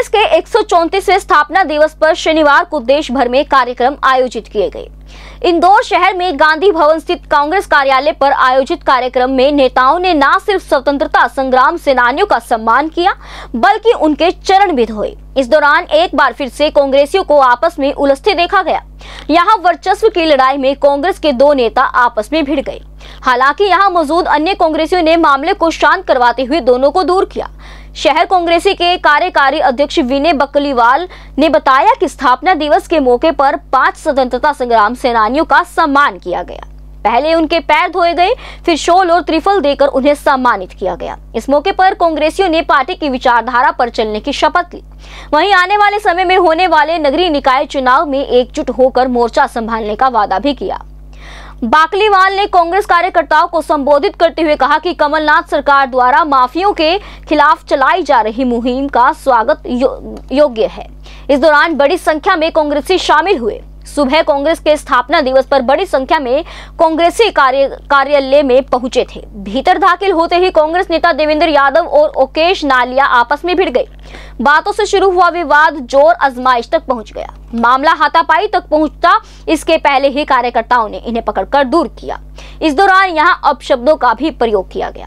कांग्रेस के 134वें स्थापना दिवस पर शनिवार को देश भर में कार्यक्रम आयोजित किए गए। इंदौर शहर में गांधी भवन स्थित कांग्रेस कार्यालय पर आयोजित कार्यक्रम में नेताओं ने न सिर्फ स्वतंत्रता संग्राम सेनानियों का सम्मान किया, बल्कि उनके चरण भी धोए। इस दौरान एक बार फिर से कांग्रेसियों को आपस में उलझते देखा गया। यहां वर्चस्व की लड़ाई में कांग्रेस के दो नेता आपस में भिड़ गए। हालांकि यहां मौजूद अन्य कांग्रेसियों ने मामले को शांत करवाते हुए दोनों को दूर किया। शहर कांग्रेसी के कार्यकारी अध्यक्ष विनय बकलीवाल ने बताया कि स्थापना दिवस के मौके पर 5 स्वतंत्रता संग्राम सेनानियों का सम्मान किया गया। पहले उनके पैर धोए गए, फिर शॉल और त्रिफल देकर उन्हें सम्मानित किया गया। इस मौके पर कांग्रेसियों ने पार्टी की विचारधारा पर चलने की शपथ ली। वहीं आने वाले समय में होने वाले नगरीय निकाय चुनाव में एकजुट होकर मोर्चा संभालने का वादा भी किया। बाकलीवाल ने कांग्रेस कार्यकर्ताओं को संबोधित करते हुए कहा कि कमलनाथ सरकार द्वारा माफियाओं के खिलाफ चलाई जा रही मुहिम का स्वागत योग्य है। इस दौरान बड़ी संख्या में कांग्रेसी शामिल हुए। सुबह कांग्रेस के स्थापना दिवस पर बड़ी संख्या में कांग्रेसी कार्यालय में पहुंचे थे। भीतर दाखिल होते ही कांग्रेस नेता देवेंद्र यादव और ओकेश नालिया आपस में भिड़ गए। बातों से शुरू हुआ विवाद जोर आजमाइश तक पहुंच गया। मामला हाथापाई तक पहुंचता इसके पहले ही कार्यकर्ताओं ने इन्हें पकड़कर दूर किया। इस दौरान यहां अपशब्दों का भी प्रयोग किया गया।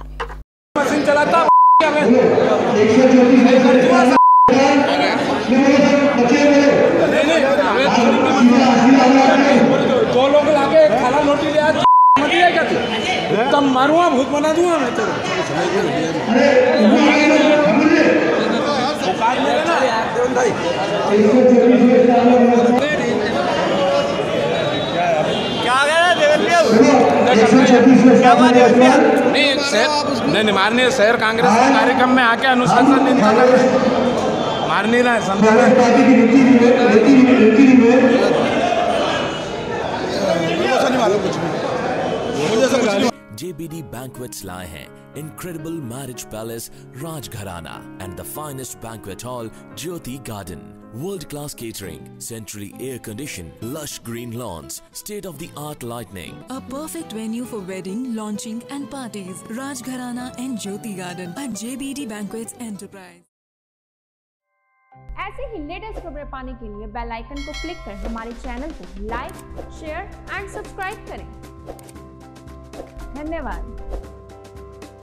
दो लोग लाके खाला रोटी ले आज तब मारूंगा, भूत बना दूंगा मैं तेरे। नहीं मारने शहर कांग्रेस के कार्यक्रम में आके अनुशासन मार नहीं रहा है, समझा JBD Banquets लाए हैं incredible marriage palace Rajgharana and the finest banquet hall Jyoti Garden. World-class catering, centrally air-conditioned, lush green lawns, state-of-the-art lighting. A perfect venue for wedding, launching and parties. Rajgharana and Jyoti Garden at JBD Banquets Enterprise. ऐसे ही latest खबरें पाने के लिए bell icon को click कर हमारे channel को like, share and subscribe करें। धन्यवाद।